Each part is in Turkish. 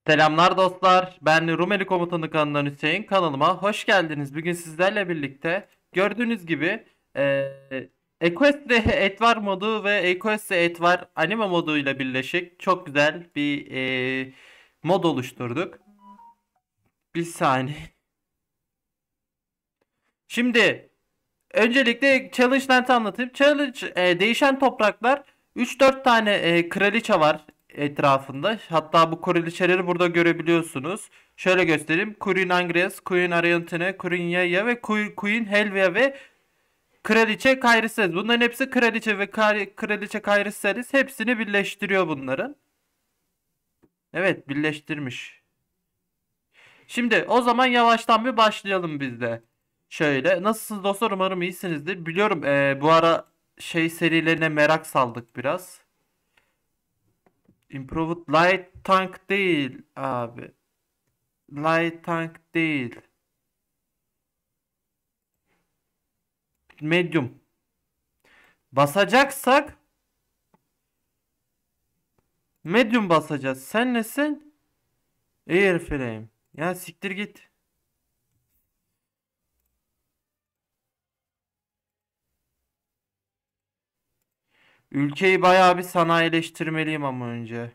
Selamlar dostlar. Ben Rumeli Komutanı kanalından Hüseyin. Kanalıma hoş geldiniz. Bugün sizlerle birlikte gördüğünüz gibi Equestria Etvar modu ve Equestria Etvar anime moduyla birleşik çok güzel bir mod oluşturduk. Bir saniye. Şimdi öncelikle Challenge'ları anlatayım. Challenge değişen topraklar 3-4 tane kraliçe var etrafında. Hatta bu kraliçeleri burada görebiliyorsunuz. Şöyle göstereyim. Queen Angres, Queen Ariantine, Queen Yaya ve Queen Helvia ve Kraliçe Kayriselis. Bunların hepsi kraliçe ve kraliçe Kayriselis hepsini birleştiriyor bunların. Evet, birleştirmiş. Şimdi o zaman yavaştan bir başlayalım biz de. Şöyle. Nasılsınız dostlar? Umarım iyisinizdir. Biliyorum bu ara şey serilerine merak saldık biraz. Improved Light Tank değil abi. Light Tank değil. Medium. Basacaksak medium basacağız. Sen nesin? Airframe. Ya siktir git. Ülkeyi bayağı bir sanayileştirmeliyim ama önce.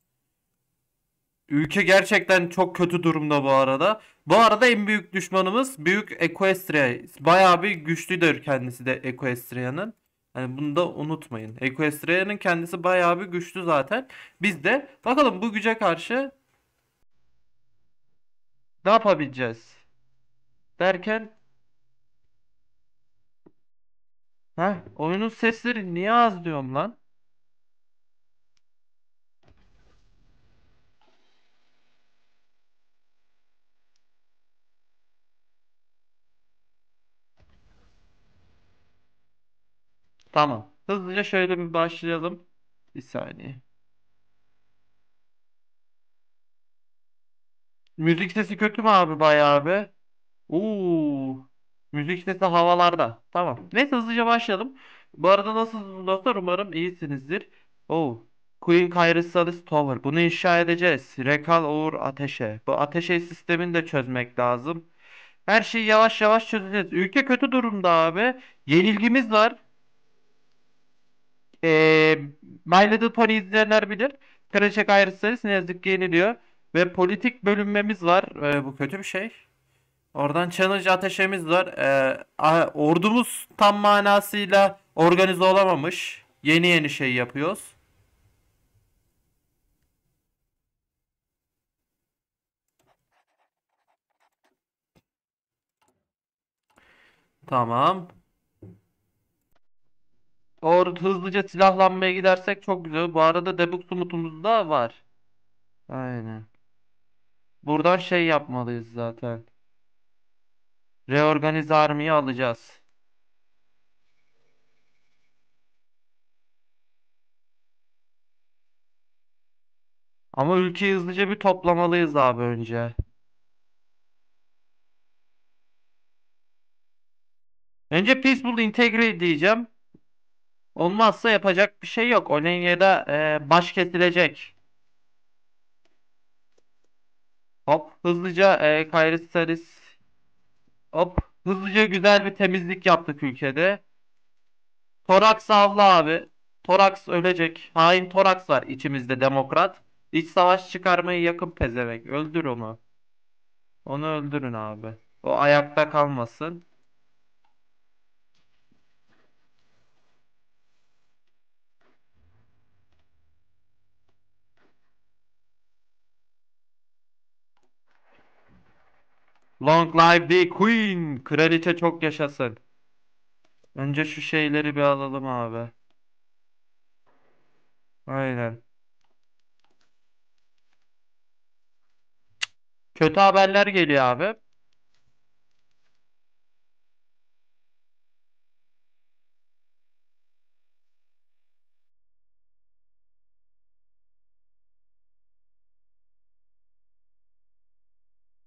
Ülke gerçekten çok kötü durumda bu arada. Bu arada en büyük düşmanımız Büyük Equestria. Bayağı bir güçlüdür kendisi de Equestria'nın. Hani bunu da unutmayın. Equestria'nın kendisi bayağı bir güçlü zaten. Biz de bakalım bu güce karşı ne yapabileceğiz? Derken oyunun sesleri niye az diyorum lan? Tamam. Hızlıca şöyle bir başlayalım. Bir saniye. Müzik sesi kötü mü abi bayağı be? Oo. Müzik sesi havalarda. Tamam. Neyse hızlıca başlayalım. Bu arada nasılsınız dostlar? Umarım iyisinizdir. Oo. Queen Kyriesalis Tower. Bunu inşa edeceğiz. Rekal Uğur Ateşe. Bu ateşe sistemini de çözmek lazım. Her şeyi yavaş yavaş çözeceğiz. Ülke kötü durumda abi. Yenilgimiz var. Ee, My Little Pony izleyenler bilir. Kraliçe Kyriesalis ne yazık ki yeniliyor. Ve politik bölünmemiz var. Bu kötü bir şey. Oradan challenge ateşemiz var. Ordumuz tam manasıyla organize olamamış. Yeni yeni şey yapıyoruz. Tamam. Hızlıca silahlanmaya gidersek çok güzel. Bu arada debug sumutumuz da var. Aynen. Buradan şey yapmalıyız zaten. Reorganize army'yi alacağız. Ama ülkeyi hızlıca bir toplamalıyız abi önce. Önce Peaceful Integrity diyeceğim. Olmazsa yapacak bir şey yok. Olenya'da baş kesilecek. Hop hızlıca Kayrisalis. Hop hızlıca güzel bir temizlik yaptık ülkede. Toraks avla abi. Toraks ölecek. Hain Toraks var içimizde demokrat. İç savaş çıkarmayı yakın pezevenk. Öldür onu. Onu öldürün abi. O ayakta kalmasın. Long live the queen. Kraliçe çok yaşasın. Önce şu şeyleri bir alalım abi. Aynen. Kötü haberler geliyor abi.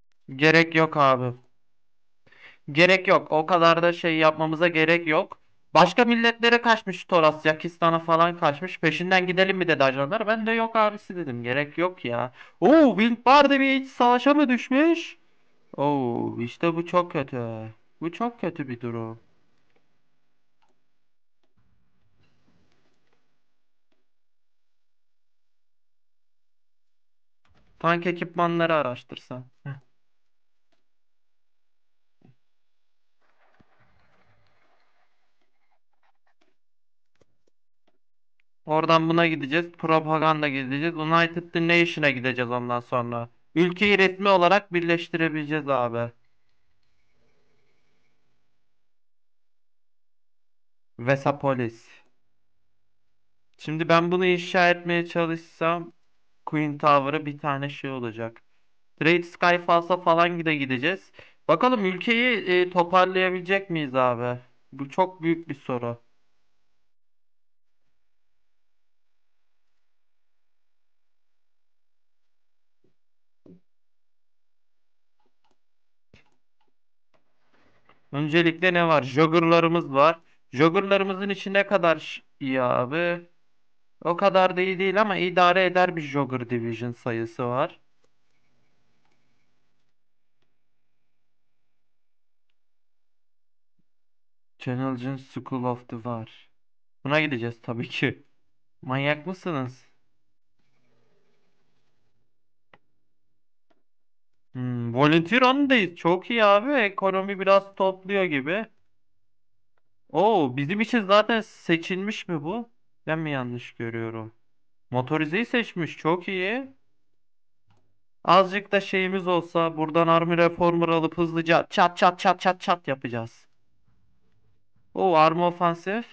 Gerek yok abi. Gerek yok. O kadar da şey yapmamıza gerek yok. Başka milletlere kaçmış Toras. Yakistan'a falan kaçmış. Peşinden gidelim mi dedi ajanlar. Ben de yok abisi dedim. Gerek yok ya. Oo, Wing Barnaby iç savaşa mı düşmüş? Oo, işte bu çok kötü. Bu çok kötü bir durum. Tank ekipmanları araştırsan. Heh. Oradan buna gideceğiz. Propaganda gideceğiz. United the Nation'a gideceğiz ondan sonra. Ülkeyi resmi olarak birleştirebileceğiz abi. Vesapolis. Şimdi ben bunu inşa etmeye çalışsam Queen Tower'a bir tane şey olacak. Great Skyfalls'a falan gideceğiz. Bakalım ülkeyi toparlayabilecek miyiz abi? Bu çok büyük bir soru. Öncelikle ne var? Jogger'larımız var. Jogger'larımızın içi ne kadar iyi abi? O kadar da iyi değil ama idare eder bir Jogger Division sayısı var. Channel'cın School of the War. Buna gideceğiz tabii ki. Manyak mısınız? Volunteer ondayız. Çok iyi abi. Ekonomi biraz topluyor gibi. Oo, bizim için zaten seçilmiş mi bu? Ben mi yanlış görüyorum? Motorizeyi seçmiş. Çok iyi. Azıcık da şeyimiz olsa buradan Army Reformer alıp hızlıca çat çat çat çat çat yapacağız. Oo, Army Offensive.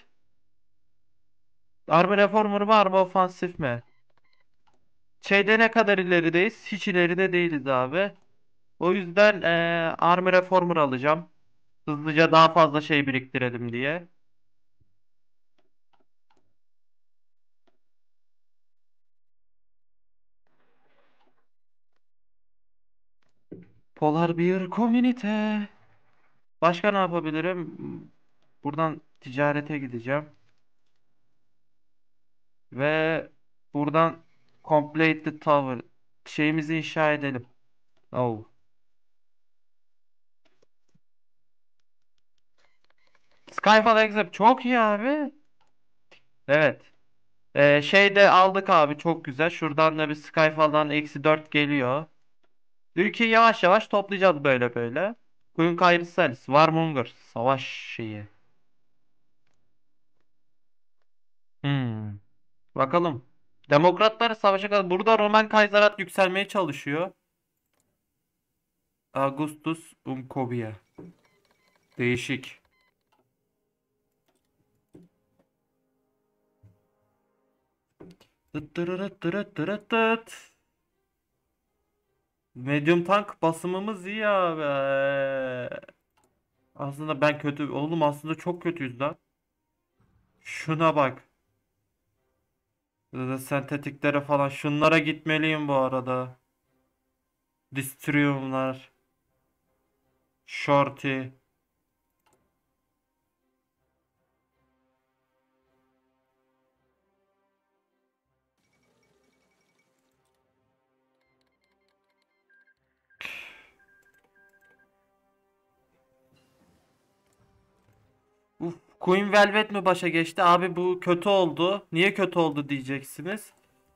Army Reformer mı Army Offensive mi? Şeyde ne kadar ilerideyiz? Hiç ileride değiliz abi. O yüzden Army Reformer alacağım. Hızlıca daha fazla şey biriktirelim diye. Polar Bear Community. Başka ne yapabilirim? Buradan ticarete gideceğim. Ve buradan Complete the Tower şeyimizi inşa edelim. Oh. Skyfall Except çok iyi abi. Evet. Şey de aldık abi, çok güzel. Şuradan da bir Skyfall'dan -4 geliyor. Ülkeyi yavaş yavaş toplayacağız böyle böyle. Queen Kyrsalis, Warmonger, savaş şeyi. Hmm. Bakalım. Demokratlar savaşa kadar. Burada Roman Kayzarat yükselmeye çalışıyor. Augustus Umkobia. Değişik. Tıt tırırıt tırıt tırıt tıt. Medium tank basımımız iyi abi. Aslında ben kötü. Oğlum aslında çok kötüyüz lan. Şuna bak. Sentetiklere falan. Şunlara gitmeliyim bu arada. Distriumlar. Shorty. Uf, Queen Velvet mi başa geçti? Abi bu kötü oldu. Niye kötü oldu diyeceksiniz.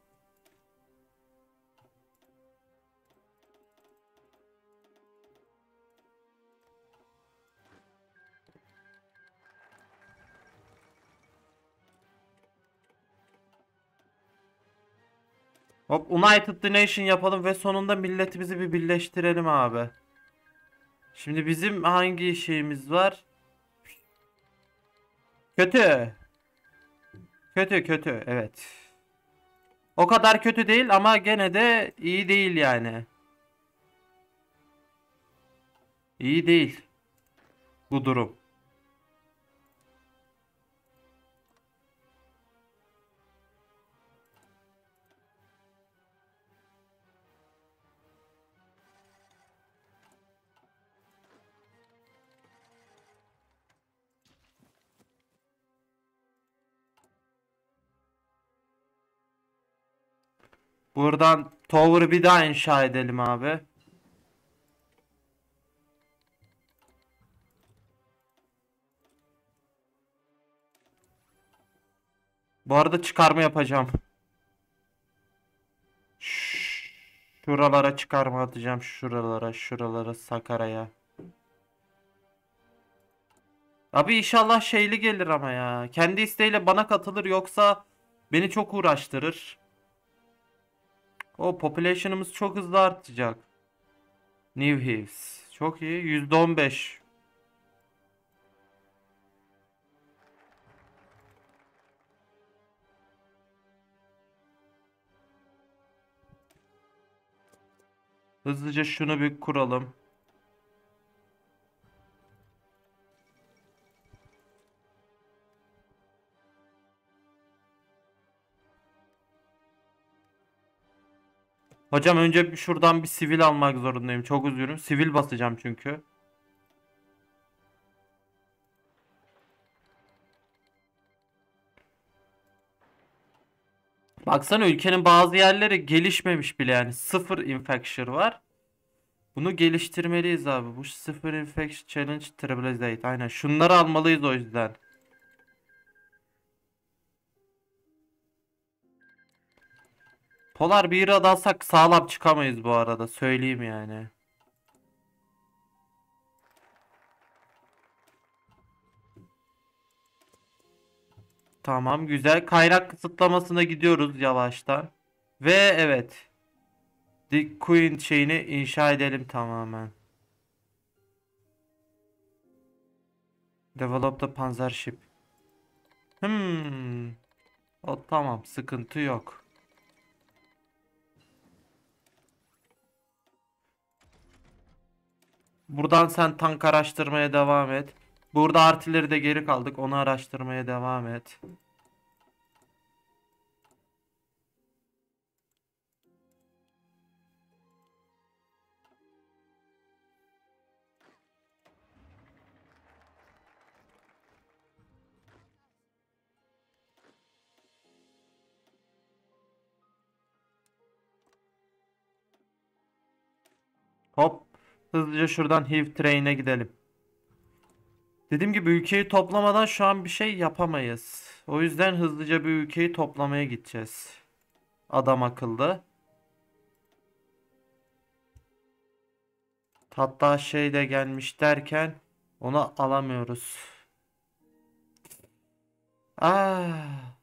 Hop, United the Nation yapalım ve sonunda milletimizi bir birleştirelim abi. Şimdi bizim hangi şeyimiz var? Kötü. Kötü kötü, evet. O kadar kötü değil ama gene de iyi değil yani. İyi değil bu durum. Buradan tower'ı bir daha inşa edelim abi. Bu arada çıkarma yapacağım. Şuralara çıkarma atacağım. Şuralara, Sakarya'ya. Abi inşallah şeyli gelir ama ya. Kendi isteğiyle bana katılır yoksa beni çok uğraştırır. O population'ımız çok hızlı artacak. New Hives. Çok iyi. %15. Hızlıca şunu bir kuralım. Hocam önce şuradan bir sivil almak zorundayım. Çok üzülürüm. Sivil basacağım çünkü. Baksana ülkenin bazı yerleri gelişmemiş bile yani. Sıfır infection var. Bunu geliştirmeliyiz abi. Bu sıfır infection challenge Trailblazade. Aynen. Şunları almalıyız o yüzden. Polar bir alsak sağlam çıkamayız bu arada. Söyleyeyim yani. Tamam güzel. Kaynak kısıtlamasına gidiyoruz yavaştan. Ve evet. The Queen şeyini inşa edelim tamamen. Develop the Panzer Ship. O tamam sıkıntı yok. Buradan sen tank araştırmaya devam et. Burada artileri de geri kaldık. Onu araştırmaya devam et. Hop. Hızlıca şuradan Hive Train'e gidelim. Dediğim gibi ülkeyi toplamadan şu an bir şey yapamayız. O yüzden hızlıca bir ülkeyi toplamaya gideceğiz. Adam akıllı. Hatta şey de gelmiş derken onu alamıyoruz. Ah.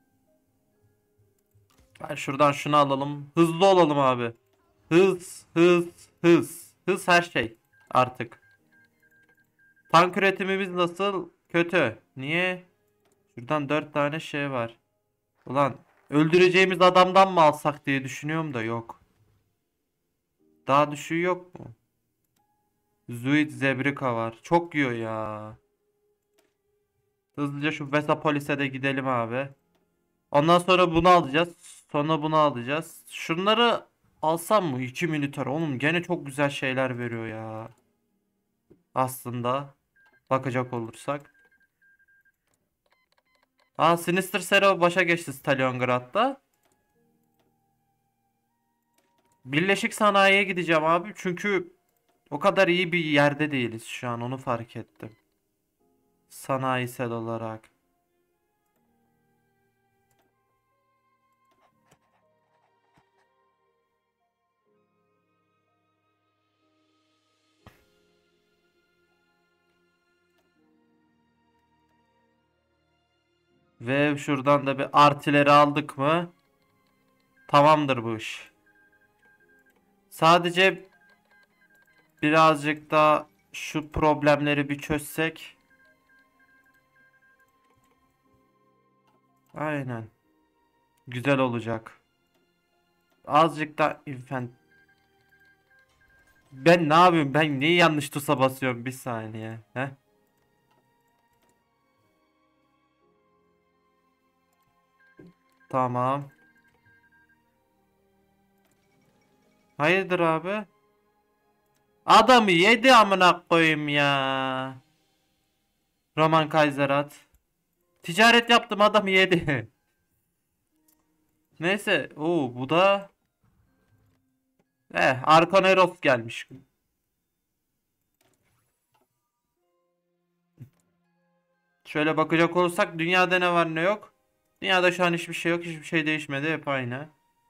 Ben şuradan şunu alalım. Hızlı olalım abi. Hız, hız, hız. Hız her şey artık. Tank üretimimiz nasıl? Kötü. Niye? Şuradan 4 tane şey var. Ulan öldüreceğimiz adamdan mı alsak diye düşünüyorum da yok. Daha düşüğü yok mu? Zuid Zebrika var. Çok yiyor ya. Hızlıca şu Vesapolis'e de gidelim abi. Ondan sonra bunu alacağız. Sonra bunu alacağız. Şunları alsam mı? 2 militer. Oğlum gene çok güzel şeyler veriyor ya. Aslında. Bakacak olursak. Aa Sinister Sero başa geçti Stalingrad'da. Birleşik Sanayi'ye gideceğim abi. Çünkü o kadar iyi bir yerde değiliz şu an. Onu fark ettim. Sanayisel olarak. Ve şuradan da bir artileri aldık mı? Tamamdır bu iş. Sadece birazcık da şu problemleri bir çözsek. Aynen. Güzel olacak. Azıcık da infant. Ben ne yapıyorum? Ben niye yanlış tuşa basıyorum? Bir saniye. Heh. Tamam. Hayırdır abi? Adamı yedi amına koyayım ya. Roman Kaiserat. Ticaret yaptım adamı yedi. Neyse. Oo bu da Arkoneros gelmiş. Şöyle bakacak olursak dünyada ne var ne yok. Dünyada şu an hiçbir şey yok. Hiçbir şey değişmedi. Hep aynı.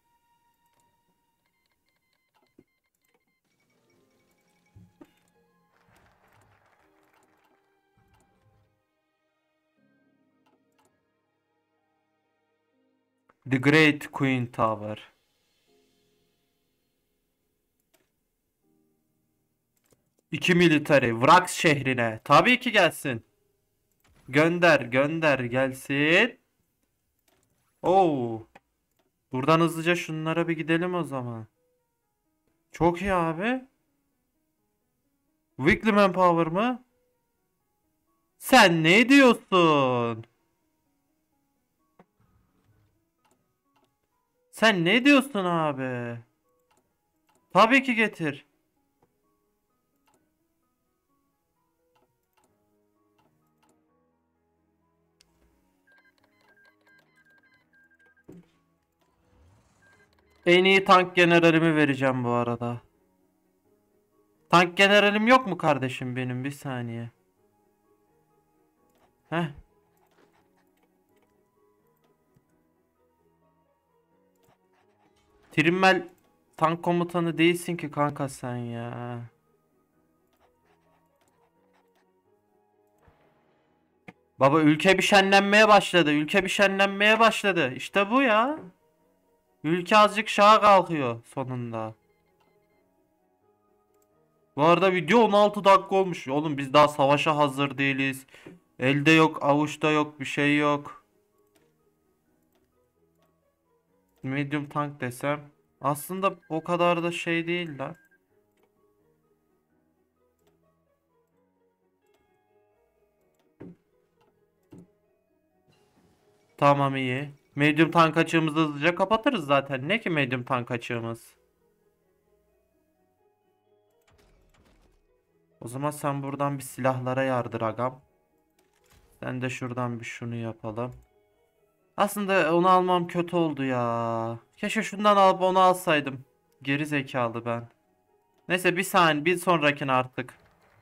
The Great Queen Tower. İki military. Vrax şehrine. Tabii ki gelsin. Gönder gönder gelsin. Oo. Buradan hızlıca şunlara bir gidelim o zaman. Çok iyi abi. Weekly Manpower mı? Sen ne diyorsun? Sen ne diyorsun abi? Tabii ki getir. En iyi tank generalimi vereceğim bu arada. Tank generalim yok mu kardeşim benim? Bir saniye. Heh. Trimmel tank komutanı değilsin ki kanka sen ya. Baba ülke bir şenlenmeye başladı. Ülke bir şenlenmeye başladı. İşte bu ya. Ülke azıcık şaha kalkıyor sonunda. Bu arada video 16 dakika olmuş. Oğlum biz daha savaşa hazır değiliz. Elde yok, avuçta yok, bir şey yok. Medium tank desem. Aslında o kadar da şey değil lan. Tamam iyi. Medium tank açığımızı hızlıca kapatırız zaten. Ne ki medium tank açığımız? O zaman sen buradan bir silahlara yardır agam. Sen de şuradan bir şunu yapalım. Aslında onu almam kötü oldu ya. Keşke şundan alıp onu alsaydım. Geri zekalı ben. Neyse bir saniye bir sonrakine artık.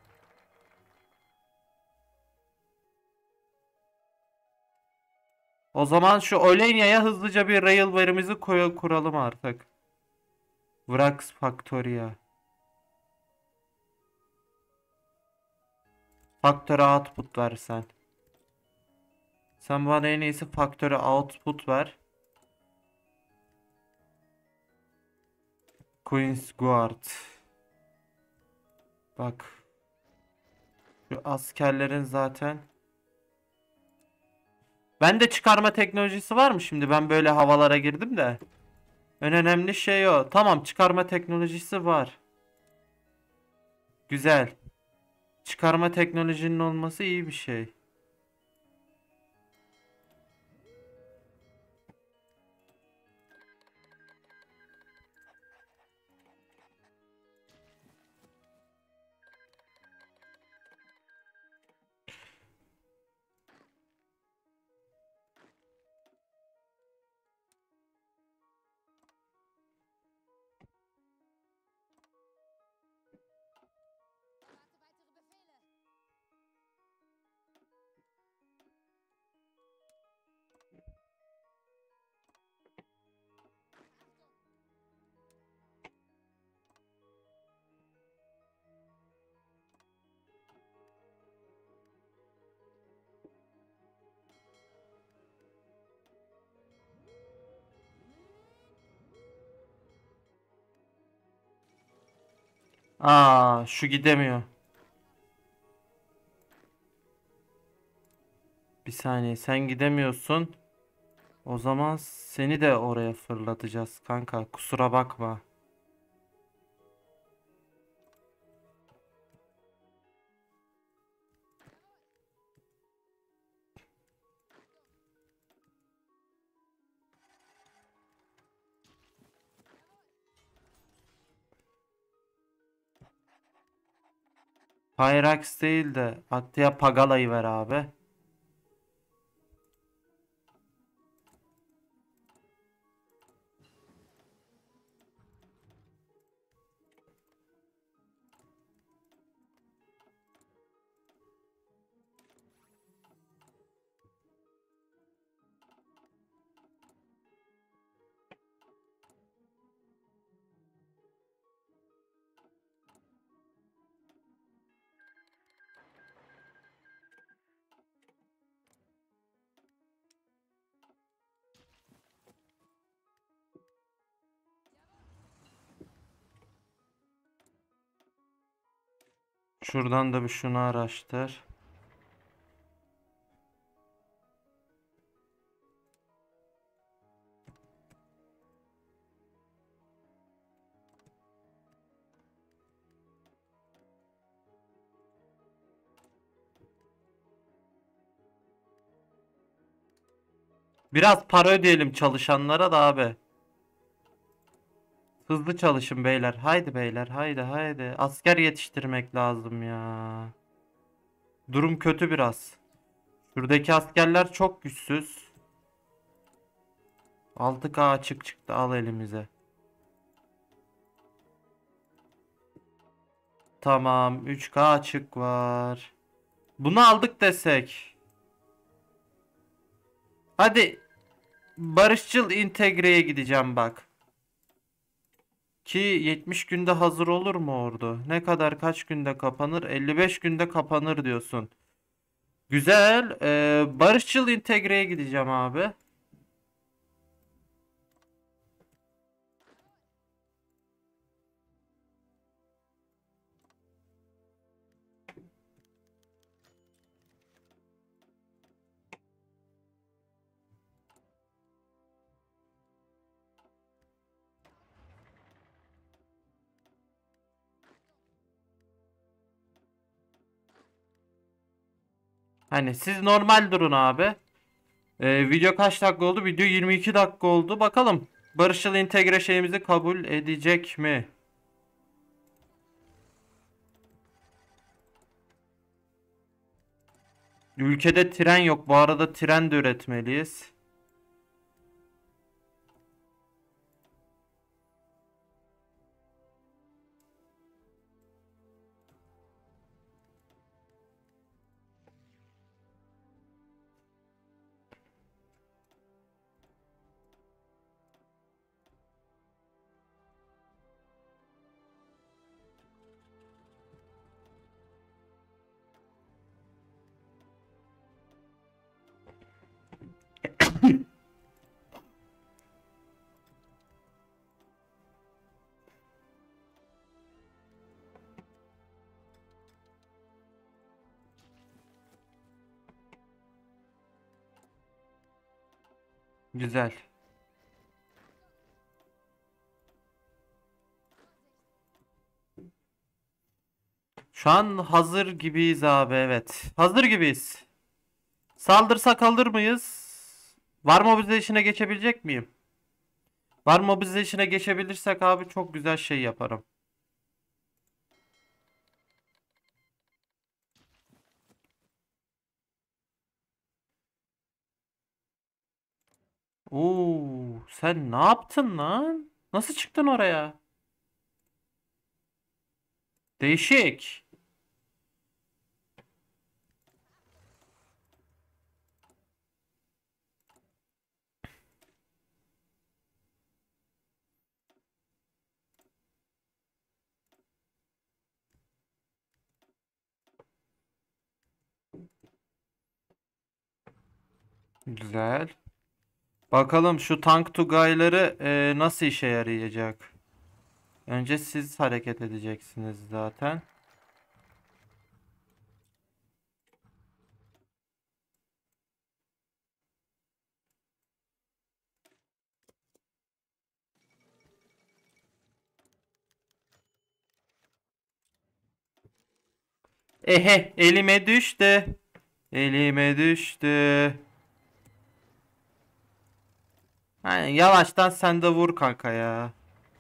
O zaman şu Olenya'ya hızlıca bir railway'imizi kuralım artık. Vrax Factoria. Factory output versen. Sen bana en iyisi Factory output ver. Queen's Guard. Bak. Şu askerlerin zaten. Bende çıkarma teknolojisi var mı şimdi? Ben böyle havalara girdim de. En önemli şey o. Tamam çıkarma teknolojisi var. Güzel. Çıkarma teknolojinin olması iyi bir şey. Aa, şu gidemiyor. Bir saniye sen gidemiyorsun. O zaman seni de oraya fırlatacağız kanka. Kusura bakma. Pyrax değil de Aktia Pagala'yı ver abi. Şuradan da bir şunu araştır. Biraz para ödeyelim çalışanlara da abi. Hızlı çalışın beyler. Haydi beyler, haydi haydi. Asker yetiştirmek lazım ya. Durum kötü biraz. Şuradaki askerler çok güçsüz. 6K açık çıktı, al elimize. Tamam, 3K açık var. Bunu aldık desek. Hadi barışçıl integreye gideceğim bak. Ki 70 günde hazır olur mu ordu? Ne kadar, kaç günde kapanır? 55 günde kapanır diyorsun. Güzel. Barışçıl integreye gideceğim abi. Hani siz normal durun abi. Video kaç dakika oldu? Video 22 dakika oldu. Bakalım. Barışçıl entegre şeyimizi kabul edecek mi? Ülkede tren yok. Bu arada tren de üretmeliyiz. Güzel. Şu an hazır gibiyiz abi, evet. Hazır gibiyiz. Saldırsak alır mıyız? Var mobilization'a geçebilecek miyim? Var mobilization'a geçebilirsek abi çok güzel şey yaparım. Oo, sen ne yaptın lan? Nasıl çıktın oraya? Değişik. Güzel. Bakalım şu tank tugayları nasıl işe yarayacak? Önce siz hareket edeceksiniz zaten. Ehe, elime düştü. Elime düştü. Hani yavaştan sen de vur kanka ya.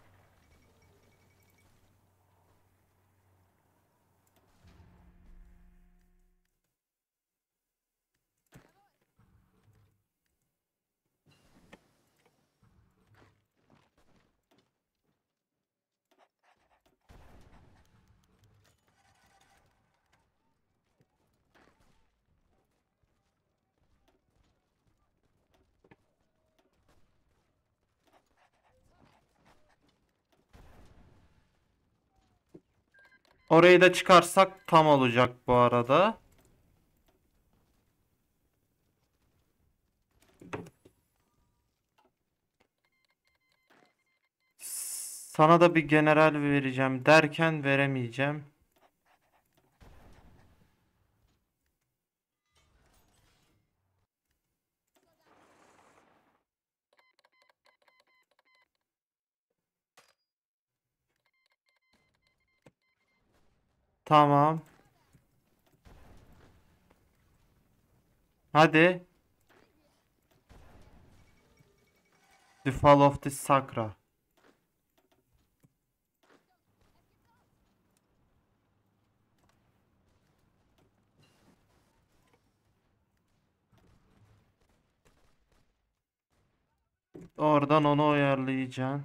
Orayı da çıkarsak tam olacak bu arada. Sana da bir general vereceğim derken veremeyeceğim. Tamam. Hadi. The Fall of the Sakra. Oradan onu ayarlayacaksın.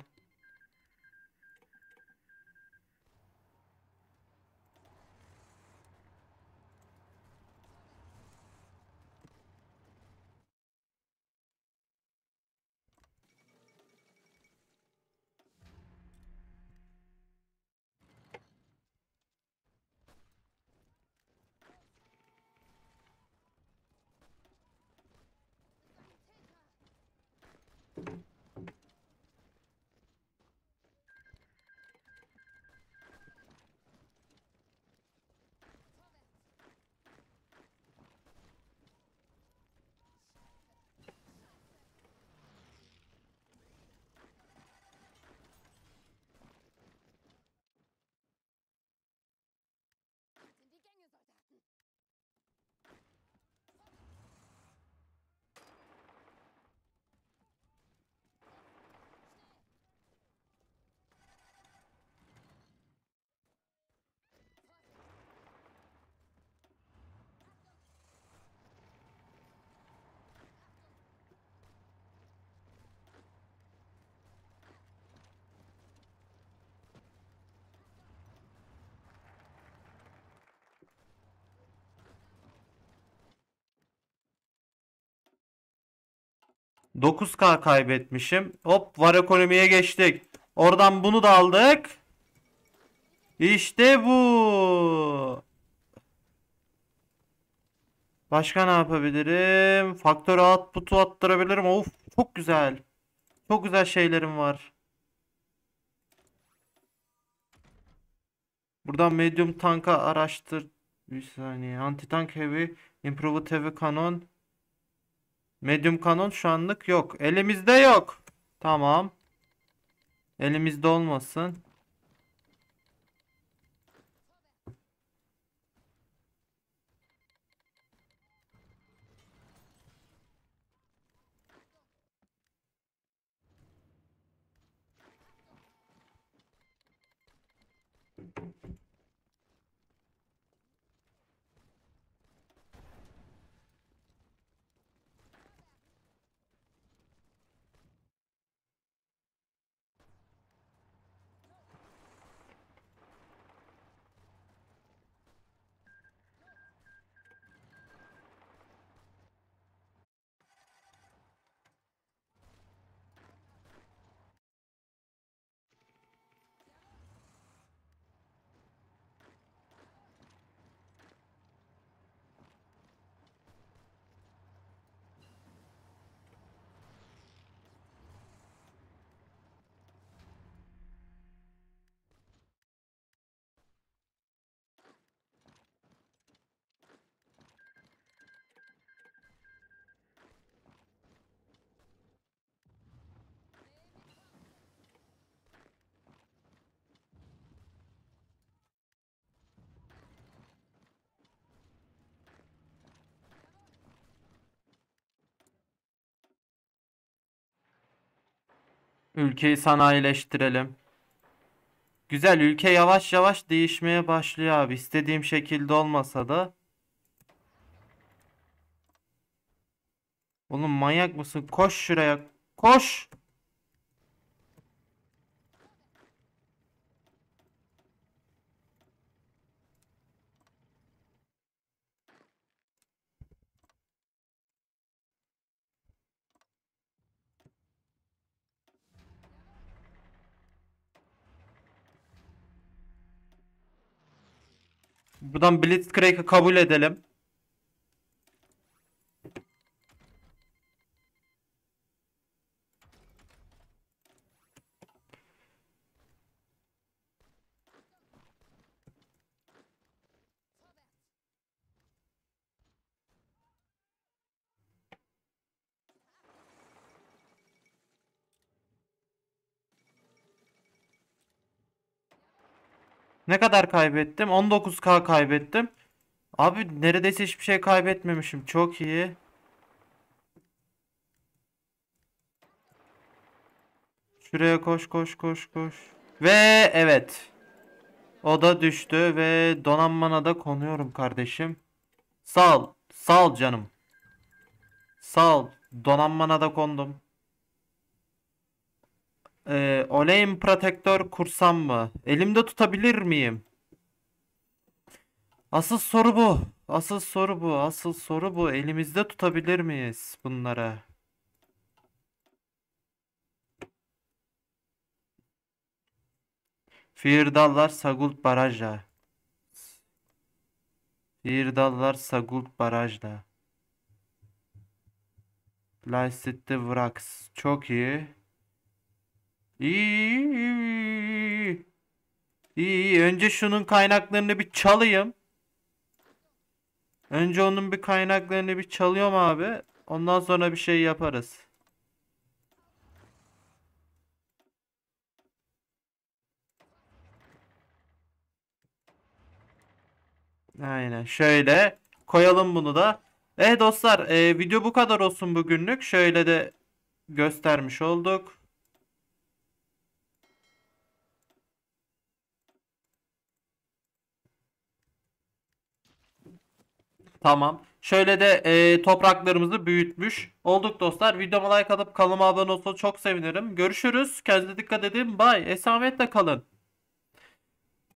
Dokuz k kaybetmişim. Hop, var ekonomiye geçtik. Oradan bunu da aldık. İşte bu. Başka ne yapabilirim? Faktör output'u attırabilirim. Of, çok güzel. Çok güzel şeylerim var. Buradan medium tanka araştır. Bir saniye. Anti tank heavy. Improved heavy canon. Medium kanon şu anlık yok. Elimizde yok. Tamam. Elimizde olmasın. Ülkeyi sanayileştirelim. Güzel, ülke yavaş yavaş değişmeye başlıyor abi. İstediğim şekilde olmasa da. Oğlum, manyak mısın? Koş şuraya. Koş. Buradan Blitzcrank'ı kabul edelim. Ne kadar kaybettim? 19K kaybettim. Abi neredeyse hiçbir şey kaybetmemişim. Çok iyi. Şuraya koş koş koş koş. Ve evet. O da düştü ve donanmana da konuyorum kardeşim. Sağ ol. Sağ ol canım. Sağ ol. Donanmana da kondum. Oleyim protektör kursam mı? Elimde tutabilir miyim? Asıl soru bu. Asıl soru bu. Asıl soru bu. Elimizde tutabilir miyiz bunları? Firdallar Sagult Barajla. Firdallar Sagult Barajla. Lysette Vrax. Çok iyi. İyi, iyi. İyi. Önce şunun kaynaklarını bir çalayım. Önce onun bir kaynaklarını bir çalıyorum abi. Ondan sonra bir şey yaparız. Aynen. Şöyle koyalım bunu da. Dostlar, video bu kadar olsun bugünlük. Şöyle de göstermiş olduk. Tamam. Şöyle de topraklarımızı büyütmüş olduk dostlar. Videoma like atıp kanalıma abone olursanız çok sevinirim. Görüşürüz. Kendinize dikkat edin. Bye. Esametle kalın.